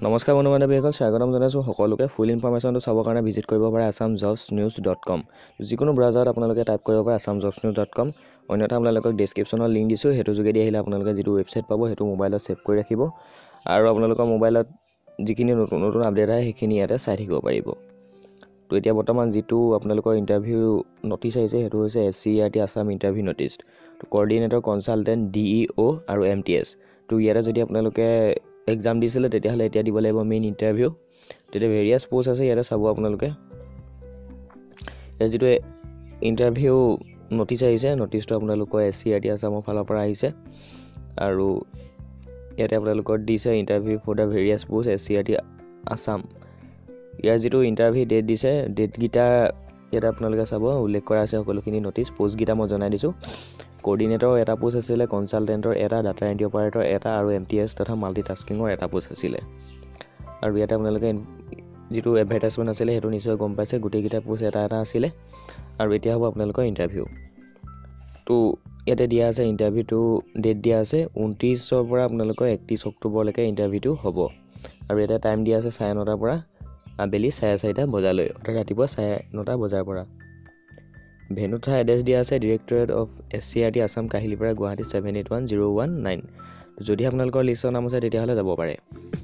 নমস্কাৰ বন্ধু বান্ধৱীসকল, স্বাগতম জনাইছোঁ সকলোকে। ফুল ইনফৰমেশ্যনটো চাবৰ কাৰণে ভিজিট কৰিব পাৰে assamjobsnews.com। যিকোনো ব্ৰাউজাৰত আপোনালোকে টাইপ কৰিব পাৰে assamjobsnews.com। অন্যথা আপোনালোকক ডেছক্ৰিপশ্যনত লিংক দিছোঁ, সেইটো যোগেদি আহিলে আপোনালোকে যিটো ৱেবছাইট পাব সেইটো মোবাইলত ছেভ কৰি ৰাখিব আৰু আপোনালোকৰ মোবাইলত যিখিনি নতুন নতুন আপডেট আহে সেইখিনি ইয়াতে চাই থাকিব পাৰিব। তো এতিয়া বৰ্তমান যিটো আপোনালোকৰ ইণ্টাৰভিউ নটিচ আহিছে সেইটো হৈছে SCERT আছাম ইণ্টাৰভিউ নটিচ। তো কৰ্ডিনেটৰ, কনচালটেণ্ট, DEO আৰু MTS। তো ইয়াতে যদি আপোনালোকে এক্সাম দিছিলে তেতিয়াহ'লে এতিয়া দিব লাগিব মেইন ইণ্টাৰভিউ। তেতিয়া ভেৰিয়াছ পষ্ট আছে ইয়াতে চাব আপোনালোকে। ইয়াৰ যিটো ইণ্টাৰভিউ নটিচ আহিছে, নটিচটো আপোনালোকৰ SCERT আছামৰ ফালৰ পৰা আহিছে আৰু ইয়াতে আপোনালোকৰ দিছে interview for the various post SCERT Assam. ইয়াৰ যিটো ইণ্টাৰভিউ ডেট দিছে, ডেটকেইটা ইয়াতে আপোনালোকে চাব, উল্লেখ কৰা আছে সকলোখিনি নটিচ। পষ্টকেইটা মই জনাই দিছোঁ। কোঅৰ্ডিনেটৰ এটা পোষ্ট আছিলে, কনচালটেণ্টৰ এটা, ডাটা এণ্ট্ৰি অপাৰেটৰ এটা আৰু MTS তথা মাল্টিটাস্কিঙৰ এটা পোষ্ট আছিলে। আৰু ইয়াতে আপোনালোকে যিটো এডভাৰটাইজমেণ্ট আছিলে সেইটো নিশ্চয় গম পাইছে, গোটেইকেইটা পোষ্ট এটা এটা আছিলে। আৰু এতিয়া হ'ব আপোনালোকৰ ইণ্টাৰভিউ। তো ইয়াতে দিয়া আছে ইণ্টাৰভিউটো ডেট দিয়া আছে 29ৰ পৰা আপোনালোকৰ 31 অক্টোবৰলৈকে ইণ্টাৰভিউটো হ'ব। আৰু ইয়াতে টাইম দিয়া আছে 9:30 পৰা আবেলি 4:30 বজালৈ, অৰ্থাৎ ৰাতিপুৱা 9:30 বজাৰ পৰা। ভেনু তথা এড্ৰেছ দিয়া আছে directorate of SCERT Assam, Kahilipara, Guwahati 781019। যদি আপোনালোকৰ লিষ্টৰ নাম আছে তেতিয়াহ'লে যাব পাৰে।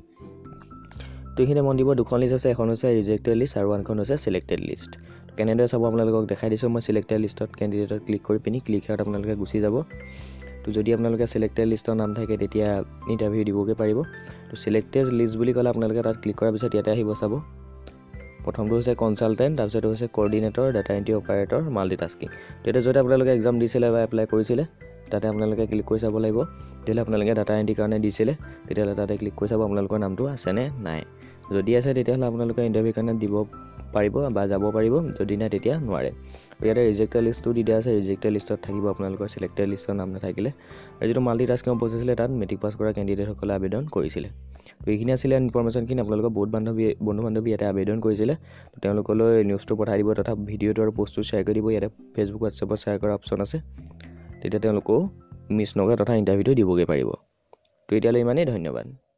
তো এইখিনি মন দিব, দুখন লিষ্ট আছে, এখন হৈছে ৰিজেক্টেড লিষ্ট আৰু আনখন হৈছে চিলেক্টেড লিষ্ট। কেনেদৰে চাব আপোনালোকক দেখাই দিছোঁ মই। চিলেক্টেড লিষ্টত কেণ্ডিডেটত ক্লিক কৰি পিনি ক্লিক হেয়াৰত আপোনালোকে গুচি যাব। তো যদি আপোনালোকে চিলেক্টেড লিষ্টৰ নাম থাকে তেতিয়া ইণ্টাৰভিউ দিবগৈ পাৰিব। তো চিলেক্টেড লিষ্ট বুলি ক'লে আপোনালোকে তাত ক্লিক কৰাৰ পিছত ইয়াতে আহিব চাব। প্ৰথমটো হৈছে কনচালটেণ্ট, তাৰপিছত হৈছে coordinator, data entry operator, multitasking. তেতিয়া যদি আপোনালোকে এক্সাম দিছিলে বা এপ্লাই কৰিছিলে তাতে আপোনালোকে ক্লিক কৰি চাব লাগিব। তেতিয়াহ'লে আপোনালোকে ডাটা এণ্ট্ৰিৰ কাৰণে দিছিলে তেতিয়াহ'লে তাতে ক্লিক কৰি চাব আপোনালোকৰ নামটো আছেনে নাই। যদি আছে তেতিয়াহ'লে আপোনালোকে ইণ্টাৰভিউৰ কাৰণে দিব পাৰিব বা যাব পাৰিব, যদি নাই তেতিয়া নোৱাৰে। ইয়াতে ৰিজেক্টেড লিষ্টটো দি দিয়া আছে, ৰিজেক্টেড লিষ্টত থাকিব আপোনালোকৰ চিলেক্টেড লিষ্টৰ নাম নাথাকিলে। আৰু যিটো মাল্টিটাস্কিঙৰ পোষ্ট আছিলে তাত মেট্ৰিক পাছ কৰা কেণ্ডিডেটসকলে আবেদন কৰিছিলে। তো এইখিনি আছিলে ইনফৰমেশ্যনখিনি। আপোনালোকৰ বহুত বন্ধু বান্ধৱী ইয়াতে আবেদন কৰিছিলে, তো তেওঁলোকলৈ নিউজটো পঠাই দিব তথা ভিডিঅ'টো আৰু পোষ্টটো শ্বেয়াৰ কৰি দিব। ইয়াতে ফেচবুক, হোৱাটছএপত শ্বেয়াৰ কৰা অপশ্যন আছে, তেতিয়া তেওঁলোকেও মিছ নকৰে তথা ইণ্টাৰভিউটো দিবগৈ পাৰিব। তো এতিয়ালৈ ইমানেই, ধন্যবাদ।